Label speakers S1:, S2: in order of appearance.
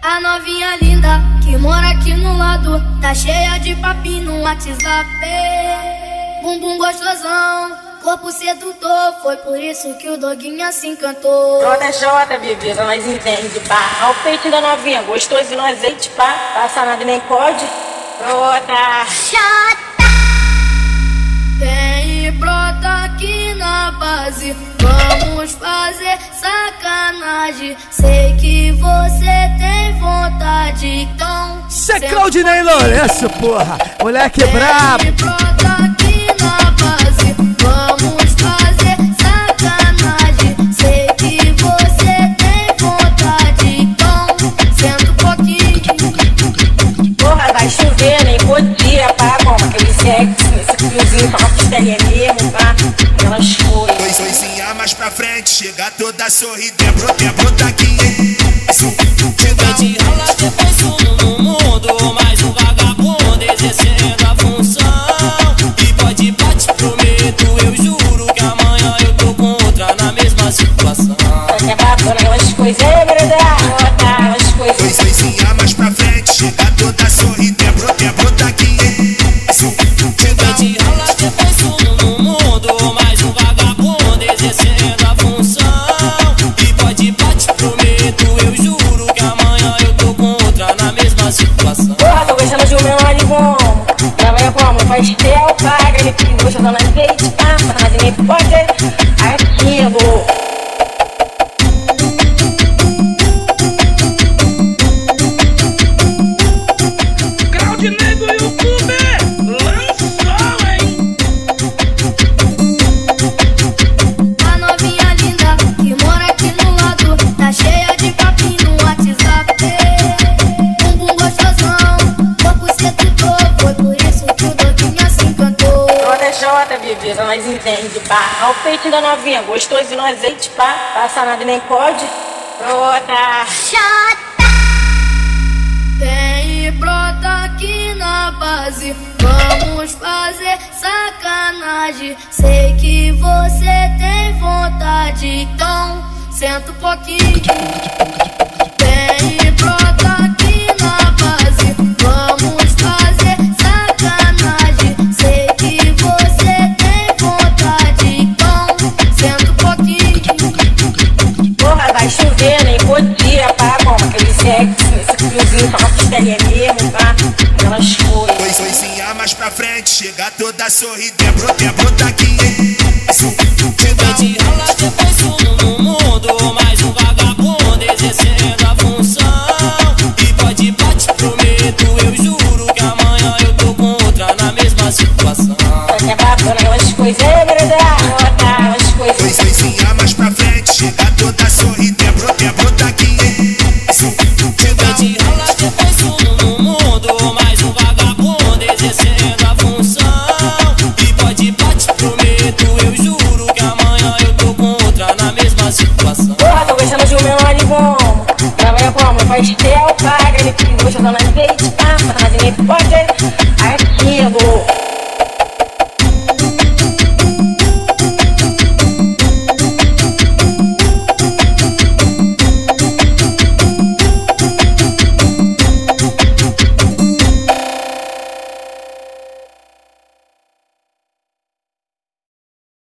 S1: A novinha linda que mora aqui no lado tá cheia de papinho no WhatsApp. Bumbum gostosão, corpo sedutor, foi por isso que o doguinho se encantou.
S2: Toda Jota, bebida, nós entende, pá. Ao peito da novinha, gostoso no azeite, pá. Passa nada nem pode. Brota,
S1: Jota. Vem e brota aqui na base, vamos fazer sacanagem. Sei que você tem vontade, então
S3: Cê é Claudinei Lourenço, porra. Moleque brabo.
S1: vem e brota aqui na base, vamos fazer sacanagem. Sei que você tem vontade, então senta um pouquinho.
S2: porra, vai chover, nem podia, pá. Como aquele sexo, esse fiozinho pra uma costelinha mesmo, pá. Aquelas coisas.
S4: Coisinha mais pra frente, chega toda sorridente, brota aqui.
S5: Vai te ralar depois sumo no mundo, mais um vagabundo exercendo a função. E pode te prometo, eu juro que amanhã eu tô com outra na mesma situação.
S2: É bacana, aquelas coisas, é verdade, aquelas coisas.
S4: Coisinha mais pra frente, chega toda sorridente, brota aqui.
S5: Vai te ralar depois sumo no mundo, mais um vagabundo exercendo a função. E pode te prometo, eu juro que amanhã eu tô com outra na mesma situação.
S2: Porra, tô gostando de um menor de bom. Trabalha como? Faz tel, paga, ele fica gostando na vez, tá? Mas nem pode. Aquilo.
S6: Claudinei do YouTube lançou, hein?
S1: A novinha linda que mora aqui no lado tá cheia de papinho no WhatsApp. Bumbum gostosão, corpo sedutor, foi por isso que o doguinho se encantou.
S2: Toda Jota, bebida, nós entende, pá. Ao peito da novinha, gostoso no azeite, pá. Passa nada nem pode. Brota,
S1: Jota. Vem e brota aqui na base, vamos fazer sacanagem. Sei que você tem vontade, então senta um pouquinho. Vem e brota aqui na base, vamos fazer sacanagem. Sei que você tem vontade, então senta um pouquinho.
S2: porra, vai chover, nem podia, pá. Como aquele sexo, esse fiozinho pra uma costelinha mesmo, pá. Aquelas coisas.
S4: Coisinha mais pra frente, chega toda sorridente, brota aqui.
S5: Vai te ralar depois sumo no mundo, mais um vagabundo exercendo a função. E pode te prometo, eu juro que amanhã eu tô com outra na mesma situação.
S2: É bacana, aquelas coisas, é verdade, aquelas coisas.
S4: Coisinha mais pra frente, chega toda sorridente, brota aqui.
S5: Vai te ralar depois sumo no mundo, mais um vagabundo exercendo a função. E pode te prometo, eu juro que amanhã eu tô com outra na mesma situação.
S2: Porra, tô gostando de um menor de bom. Trabalha como? Faz tel, paga, ele fica gostando na vez, tá? Mas nem pode. Aquilo.